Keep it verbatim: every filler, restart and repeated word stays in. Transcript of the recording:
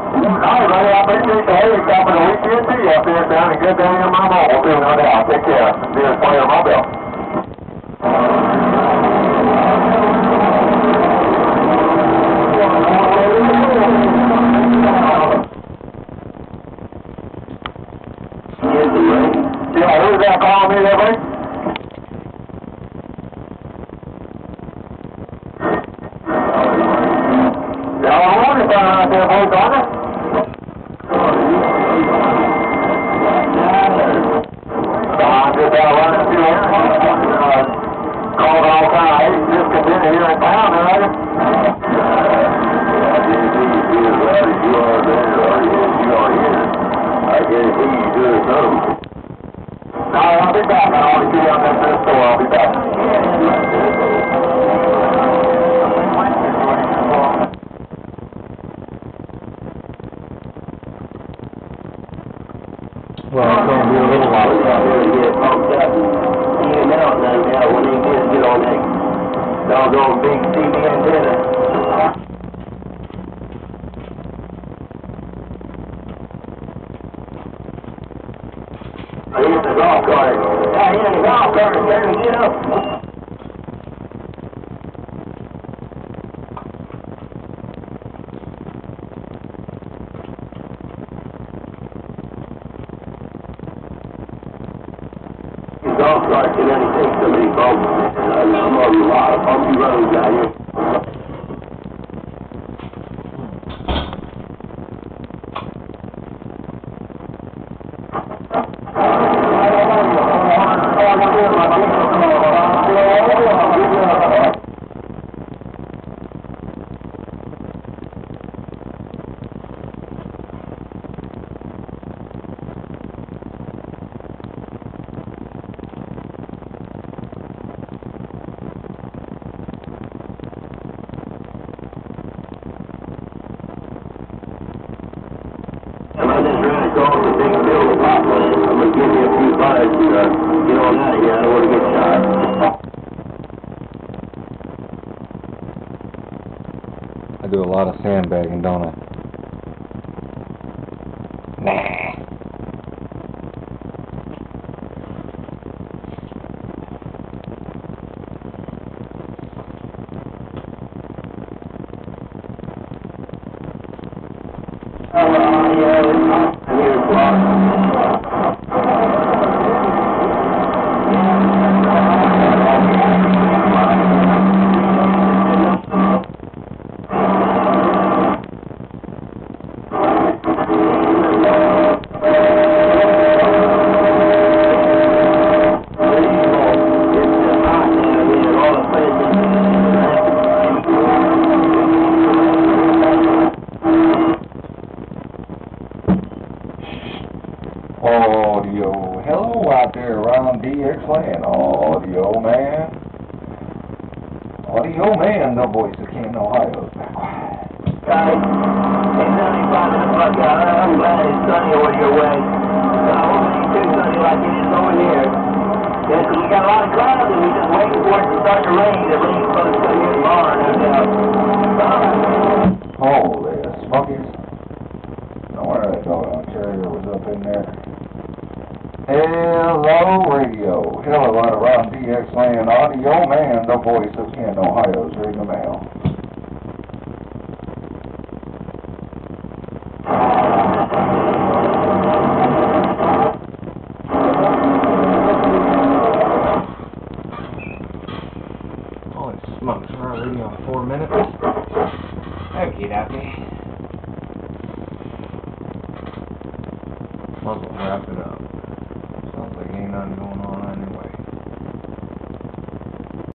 All right, buddy. I appreciate the hey, stopping the weekend to you up there. Sounding good down here in my mobile, too, no doubt. Take care. Be a player mobile. Yeah, who's that calling me there, buddy? Yeah, I wonder if I'm out there, boys, on it. I'm just out running through here. Uh, called all kind of hate discontent here in town, right? I guarantee you do it too. No, I'll be back. I want to see you on that store. I'll be back. Well, it's going to be a little while ago. Get pumped up and in and out now, now when these kids get on that doggone big T V antenna. I hit the golf cart. I hit the golf cart and there and get up. Golf cart can only take so many bumps. I'm on a lot of bumpy roads out here. I just ran across the big field of popland. I'm going to give you a few bites and uh, get on out of here. I don't want to get shot. I do a lot of sandbagging, don't I? Nah. Audio. Hello out there around D X land. Audio man. Audio man, the voice of Canton, Ohio. Guys, it's seventy-five in the bug out. I'm glad it's sunny over your way. I hope it ain't too sunny like it is over here. Yeah, because we got a lot of clouds and we just waiting for it to start to rain. The rain's supposed to come here tomorrow, no doubt. Holy smokies. No wonder that doggone carrier was up in there. Hello, radio. Hello, out around D X land. Audio man, the voice of Canton, Ohio's radio mail. Holy smokes, we're already on four minutes. Okie dokie. I'll wrap it up.